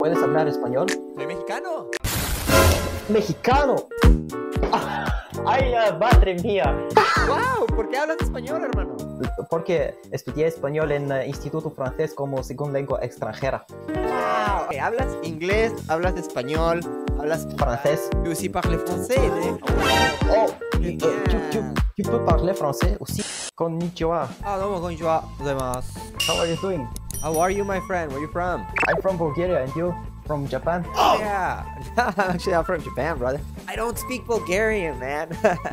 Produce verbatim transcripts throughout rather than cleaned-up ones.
¿Puedes hablar español? Soy mexicano. ¡Mexicano! Ah, ¡ay, uh, madre mía! ¡Wow! ¿Por qué hablas español, hermano? Porque estudié español en uh, Instituto Francés como segunda lengua extranjera. ¡Wow! Okay, ¿hablas inglés? ¿Hablas español? ¿Hablas Francés? Tu aussi parles français, eh? Oh, uh, tu, tu, tu peux parler français aussi? Konnichiwa. Ah, domo konnichiwa. Gozaimasu. How are you doing? How are you, my friend? Where are you from? I'm from Bulgaria, and you? From Japan? Oh, yeah. Actually, I'm from Japan, brother. I don't speak Bulgarian, man.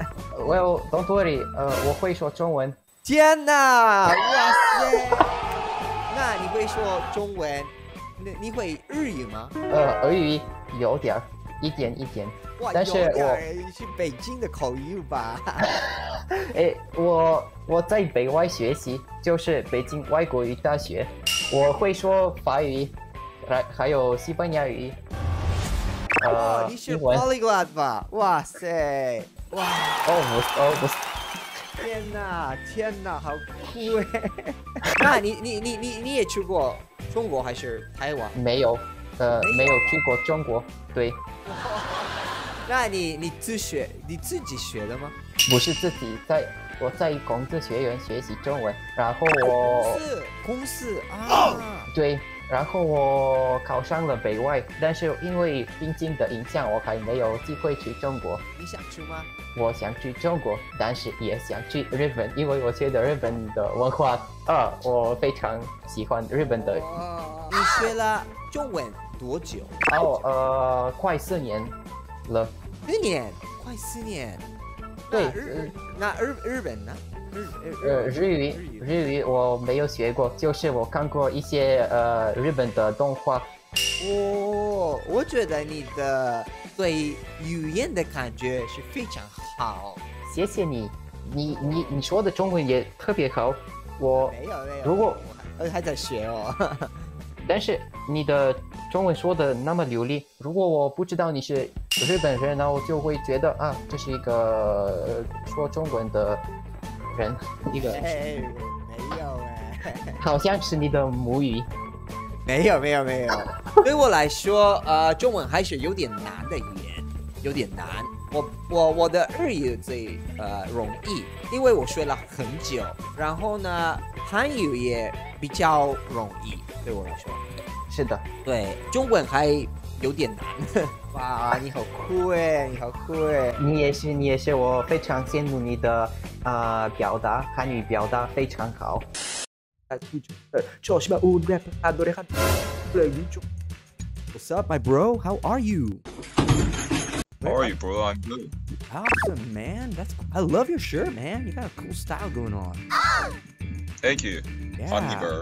Well, don't worry. Uh, 我会说中文。 天哪！哇塞！那你会说中文？你你会日语吗？ 呃，俄语有点儿，一点一点。 哇， 但是有点我儿是北京的口音吧？ 哎，我我在北外学习，就是北京外国语大学。我会说法语，还还有西班牙语。 哇， 呃， 你是英文。 Polyglot 吧？哇塞！哇！ 哦，不是，哦，不是。 天哪，天哪，好酷哎！那你你你你你也去过中国还是台湾？ 没有，呃，没有去过中国。对。 那你你自学，你自己学的吗？ 不是自己在，我在工资学院学习中文，然后我公司公司啊， 对，然后我考上了北外，但是因为疫情的影响，我还没有机会去中国。 你想去吗？ 我想去中国，但是也想去日本，因为我觉得日本的文化啊，我非常喜欢日本的。 哦，你学了中文多久？ 哦，呃，快四年了。 四年，快四年。 对， 那日那日日本呢？日呃，日语日语我没有学过，就是我看过一些呃日本的动画。 哦，我觉得你的对语言的感觉是非常好。 谢谢你，你你你说的中文也特别好。我没有没有， 如果我还在学哦。 但是你的中文说的那么流利，如果我不知道你是日本人，那我就会觉得啊，这是一个、呃、说中文的人，一个。 哎，没有哎， 好像是你的母语。 没有没有没有，对我来说，呃，中文还是有点难的语言，有点难。我我我的日语最呃容易，因为我学了很久。然后呢，韩语也比较容易，对我来说。 是的， 对，中文还有点难。哇，你好酷哎，你好酷哎！ 你也是，你也是，我非常羡慕你的啊、呃、表达，韩语表达非常好。 What's up, my bro? How are you? How are you, bro? I'm good. Awesome, man. That's I love your shirt, man. You got a cool style going on. Thank you. Yeah. Funny bird.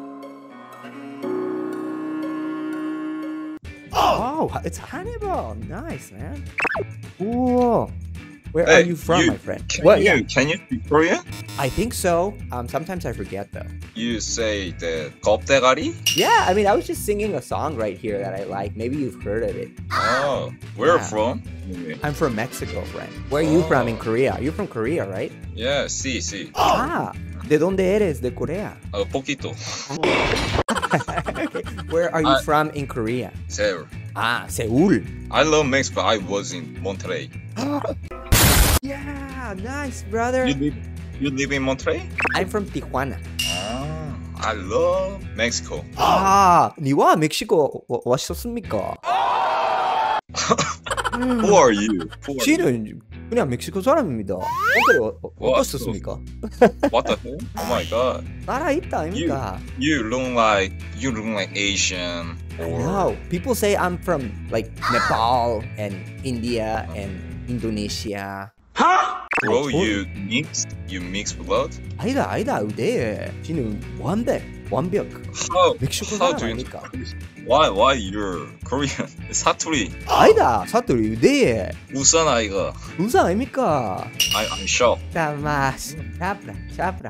Oh, it's Hannibal. Nice, man. Cool. Where Hey, are you from, you- my friend? Can What? you Yeah, can you speak Korean? I think so. Um, sometimes I forget though. You say the 겁대가리? Yeah, I mean, I was just singing a song right here that I like. Maybe you've heard of it. Oh, where Yeah. from? I'm from Mexico, friend. Where are you Oh. from in Korea? You're from Korea, right? Yeah, sí, sí. Ah, ¿de dónde eres? De Corea. A poquito. Where are you I- from in Korea? Seoul. Ah, Seoul. I love Mexico. I was in Monterrey. Yeah, nice, brother. You live you live in Monterrey? I'm from Tijuana. Ah, I love Mexico. 아, 니와 멕시코 와- 왔었습니까? Who are you? Who are you? 저는 그냥 멕시코 사람입니다. 어때 어, 와, 어떻습니까? What the hell? Oh my god. 나라 있다 아닙니까? You look like you look like Asian. Or No, people say I'm from like Nepal and India and Indonesia. bro, you mix you mix blood? 아니다 아니다 의대. 저는 완벽 완벽. How 멕시코 how 사람 do you 아닙니까? Why why you're Korean? 사투리. 아니다 사투리 의대. 우선 아이가. 무슨 아닙니까? I I'm shocked. 다마스 잡라 잡라.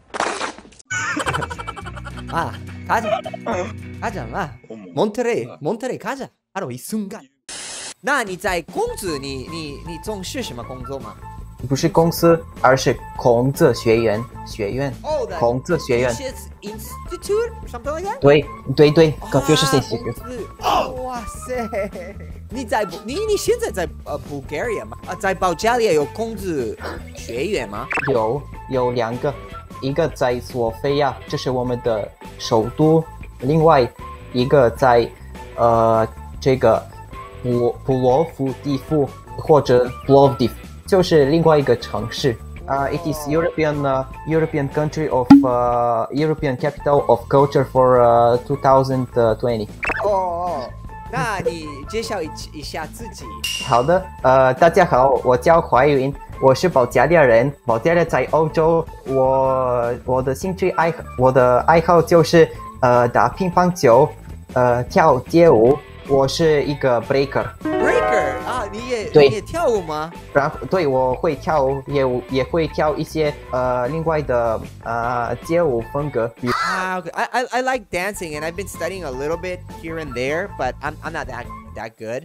아 가자 가자 마. 어머. 몬테레이 몬테레이 가자. 바로 이 순간.那你在公司你你你从事什么工作吗？ 不是公司，而是孔子学院，学院， 哦的孔子学院。 Institute or something like that？ 对对对 ，Confucius 孔 Institute。 子，哇塞！你在你你现在在呃 Bulgaria 吗？啊，在保加利亚有孔子学院吗？ 有有两个，一个在索菲亚，这是我们的首都，另外一个在呃这个普普罗夫蒂夫或者 Plovdiv， 就是另外一个城市。Uh, it is European uh, European country of uh, European capital of culture for uh, twenty twenty。 哦哦，那你介绍一一下自己。 好的，呃，大家好，我叫怀云，我是保加利亚人，保加利亚在欧洲。我我的兴趣爱我的爱好就是呃打乒乓球，呃跳街舞。我是一个 breaker。breaker 啊，你也对你也跳舞吗？ 然后对，我会跳舞，也也会跳一些呃另外的呃街舞风格。 啊 ，okay. I I I like dancing and I've been studying a little bit here and there, but I'm I'm not that that good.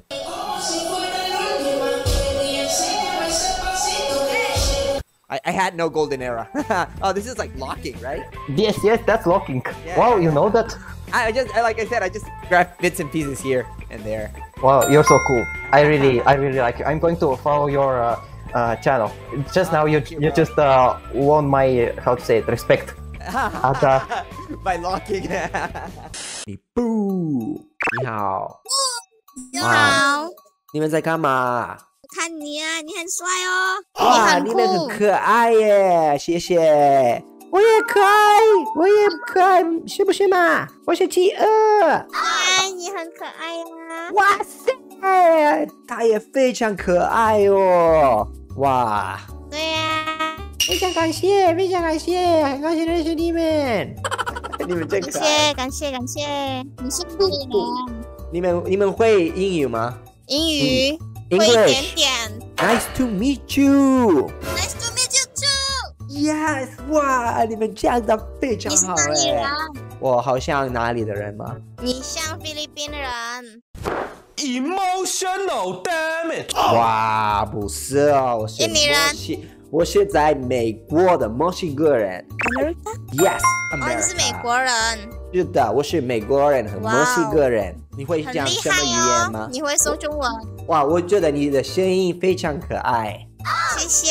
I, I had no golden era. Oh, this is like locking, right? Yes, yes, that's locking. Yeah. Wow, you know that? I just, I, like I said, I just grab bits and pieces here and there. Wow, you're so cool. I really, I really like you. I'm going to follow your uh, uh, channel. Just now, you you just uh, won my how to say it respect. At, uh, By locking. 你不，你好， 你好， 你们在干嘛？ 看你啊，你很帅哦。 哇， 你你们很很酷。 可爱耶，谢谢。我也可爱，我也可爱，是不是嘛？我是企鹅。 哎，你很可爱呀。 哇塞，他也非常可爱哦。哇， 对呀。 非常感谢，非常感谢，很高兴认识你们。你们真感可爱。 谢感谢感谢，你是贵人。 你们你们会英语吗？ 英语会一 English 点点。 Nice to meet you. Nice to meet you too。 Yes， 哇，你们讲的非常你是好哪里人？ 哎。我好像哪里的人吗？ 你像菲律宾人。 Emotional damage。 哇，不是哦，我是印尼人墨西，我是在美国的墨西哥人。Yes， 哦，你是美国人， 是的，我是美国人和哇墨西哥人。你会很厉讲什么语害言吗哦。？你会说中文， 哇，我觉得你的声音非常可爱。 谢谢。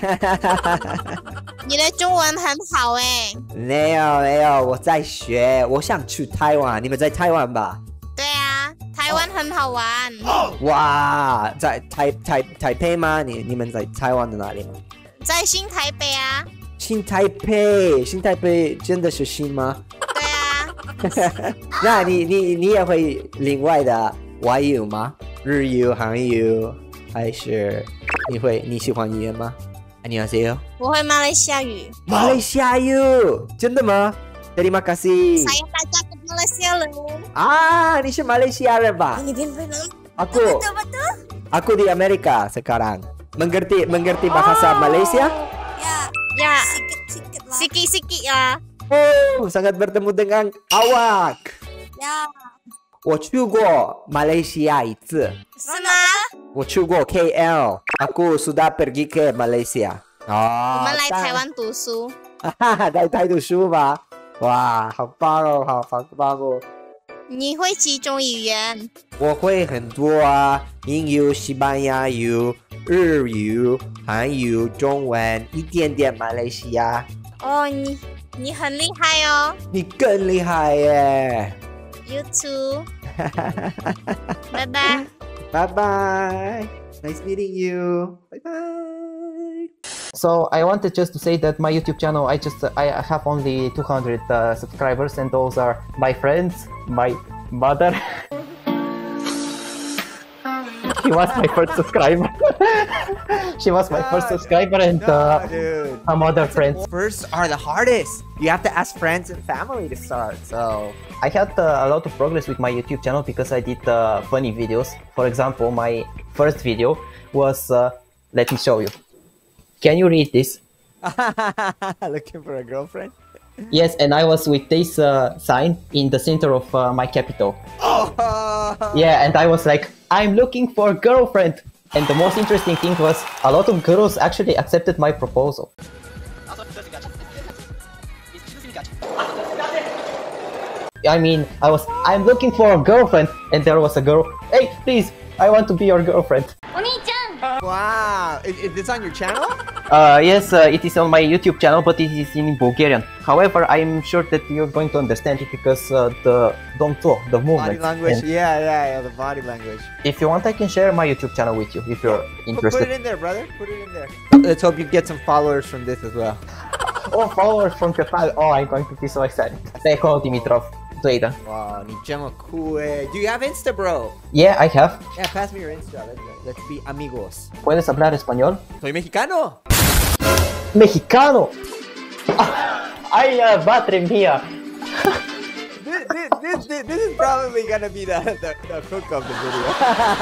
你的中文很好哎。 没有没有，我在学，我想去台湾。你们在台湾吧？ 对啊，台湾很好玩。 哇，在台台台北吗？你你们在台湾的哪里吗？ 在新台北啊。 新台北，新台北真的是新吗？ 对啊。 那你你你也会另外的外语吗？日语、韩语，还是你会你喜欢语言吗？안녕하세요。 我会马来西亚语。 马来西亚语，真的吗？Terima kasih。 Saya belajar ke Malaysia loh. 啊，你是马来西亚人吧？ Filipina. Aku Betul betul. aku di Amerika sekarang. Mengerti mengerti bahasa Malaysia? Ya. Ya. Sikit-sikit lah. Sikit-sikit ya. Oh, sangat bertemu dengan awak. 呀， 我去过马来西亚一次。 是吗？ 我去过 K L. Aku sudah pergi ke Malaysia. 哦， 我们来台湾读书。 哈哈，来台读书吧。哇，好棒哦，好好棒哦。 你会几种语言？ 我会很多啊，英语、西班牙语、日语、韩语、中文，一点点马来西亚。 哦，你你很厉害哦。 你更厉害耶！ You too. 拜拜。 拜拜 ，Nice meeting you. 拜拜。 So I wanted just to say that my YouTube channel, I just I have only two hundred uh, subscribers, and those are my friends, my mother. She was my first subscriber. She was my first subscriber, and uh, dude. some other friends. First are the hardest. You have to ask friends and family to start. So I had uh, a lot of progress with my YouTube channel because I did uh, funny videos. For example, my first video was, uh, let me show you. Can you read this? looking for a girlfriend. Yes, and I was with this uh, sign in the center of uh, my capital. Oh. Yeah, and I was like, I'm looking for a girlfriend. And the most interesting thing was a lot of girls actually accepted my proposal. I mean, I was, I'm looking for a girlfriend, and there was a girl. Hey, please, I want to be your girlfriend. Wow, is, is this on your channel? Uh, yes, uh, it is on my YouTube channel, but it is in Bulgarian. However, I'm sure that you're going to understand it because uh, the domto, the movement. Body language, yeah, yeah, yeah, the body language. If you want, I can share my YouTube channel with you if you're interested. Put it in there, brother. Put it in there. Let's hope you get some followers from this as well. Oh, followers from Japan. Oh, I'm going to be so excited. Say hello, Dimitrov. Later. Wow, ni llama cool. Do you have Insta, bro? Yeah, I have. Yeah, pass me your Insta. Let's, let's be amigos. ¿Puedes hablar español? Soy mexicano. Mexicano. Ay, uh, madre mía. this, this, this, this is probably gonna be the, the, the hook of the video.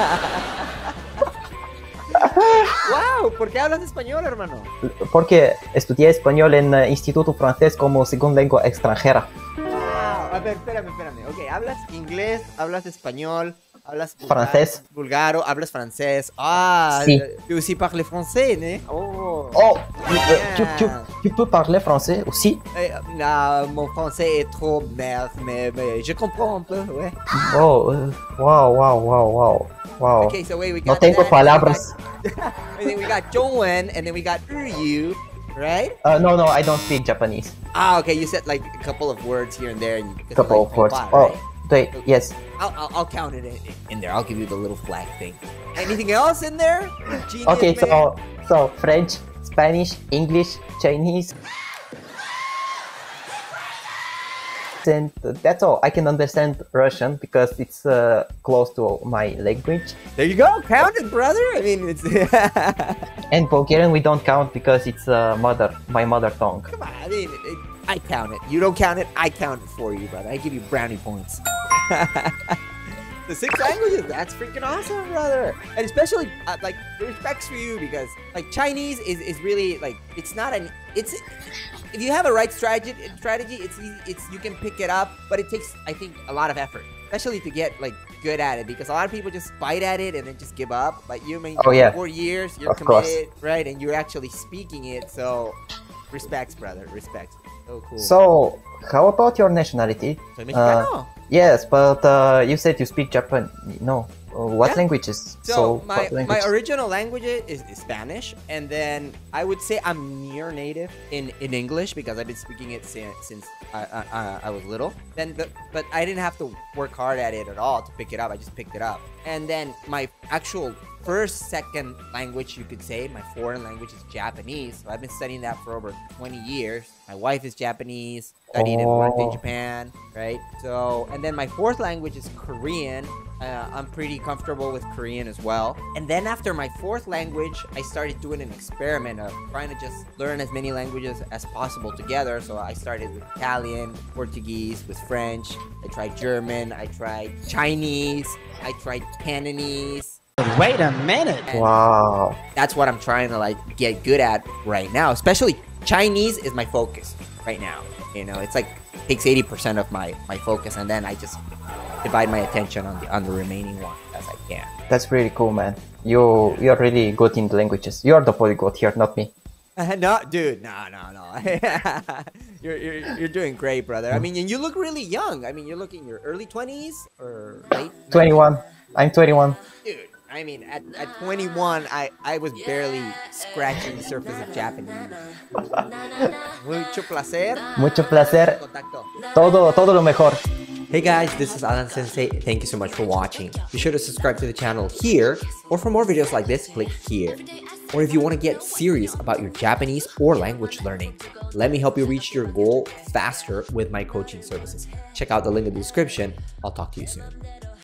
Wow, ¿por qué hablas español, hermano? Porque estudié español en uh, Instituto Francés como segunda lengua extranjera. Wow, a ver, espérame, espérame. Ok, hablas inglés, hablas español, hablas francés, bulgaro, hablas francés. Ah, sí. Tu aussi parles français, né? Oh, oh yeah. tu, tu, tu peux parler français aussi? Eh, nah, mon français est trop merde, mais, mais je comprends un peu, ouais. Oh, uh, wow, wow, wow, wow. Wow. Okay, so wait, we got no tengo that, palabras. And then we got Zhongwen, and then we got Ryu, right? Uh, no, no, I don't speak Japanese. Ah, okay, you said like a couple of words here and there. And a couple like, of words. right? Oh, wait, yes. I'll, I'll, I'll count it in, in there. I'll give you the little flag thing. Anything else in there? Genius, okay, man? so so French, Spanish, English, Chinese. And that's all. I can understand Russian because it's uh, close to my language. There you go. Count it, brother. I mean, it's... And Bulgarian we don't count because it's uh, mother, my mother tongue. Come on, I mean, it, I count it. You don't count it, I count it for you, brother. I give you brownie points. The six languages, that's freaking awesome, brother. And especially, uh, like, respects for you because, like, Chinese is, is really, like, it's not an, it's, if you have a right strategy, strategy, it's easy, it's, you can pick it up, but it takes, I think, a lot of effort, especially to get, like, good at it because a lot of people just bite at it and then just give up. But you, I mean, oh, yeah. four years, you're of committed, course. right? And you're actually speaking it, so respects, brother, respects. So cool. So, how about your nationality? Soy mexicano. Uh, yes, but uh, you said you speak Japan. No, uh, what Yeah. languages? So, So, my, what my language? original language is, is Spanish, and then I would say I'm near native in, in English because I've been speaking it since, since I, I, I was little. Then, the, but I didn't have to work hard at it at all to pick it up. I just picked it up. And then my actual first, second language, you could say, my foreign language is Japanese. So I've been studying that for over twenty years. My wife is Japanese, studied and worked in Oh. Japan, right? So, and then my fourth language is Korean. Uh, I'm pretty comfortable with Korean as well. And then after my fourth language, I started doing an experiment of trying to just learn as many languages as possible together. So I started with Italian, Portuguese, with French. I tried German, I tried Chinese, I tried Cantonese. Wait a minute. And Wow. that's what I'm trying to like get good at right now. Especially Chinese is my focus right now. You know, it's like takes eighty percent of my my focus, and then I just divide my attention on the on the remaining one as I can. That's really cool, man. You you're really good in the languages. You're the polyglot here, not me. Uh, no, dude, no, no, no. you're, you're you're doing great, brother. I mean, and you look really young. I mean, you're looking your early twenties or late. twenty-one. I'm twenty-one. Dude, I mean, at, at twenty-one, I, I was barely scratching the surface of Japanese. Mucho placer. Mucho placer. Contacto. Todo todo lo mejor. Hey guys, this is Alan Sensei. Thank you so much for watching. Be sure to subscribe to the channel here, or for more videos like this, click here. Or if you want to get serious about your Japanese or language learning, let me help you reach your goal faster with my coaching services. Check out the link in the description. I'll talk to you soon.